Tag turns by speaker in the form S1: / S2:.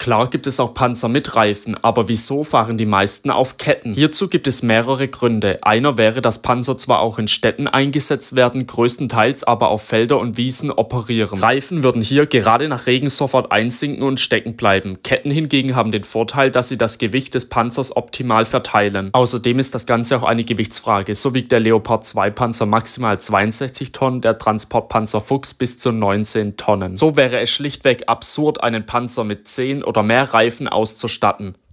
S1: Klar gibt es auch Panzer mit Reifen, aber wieso fahren die meisten auf Ketten? Hierzu gibt es mehrere Gründe. Einer wäre, dass Panzer zwar auch in Städten eingesetzt werden, größtenteils aber auf Felder und Wiesen operieren. Reifen würden hier gerade nach Regen sofort einsinken und stecken bleiben. Ketten hingegen haben den Vorteil, dass sie das Gewicht des Panzers optimal verteilen. Außerdem ist das Ganze auch eine Gewichtsfrage. So wiegt der Leopard 2 Panzer maximal 62 Tonnen, der Transportpanzer Fuchs bis zu 19 Tonnen. So wäre es schlichtweg absurd, einen Panzer mit 10 oder mehr Reifen auszustatten.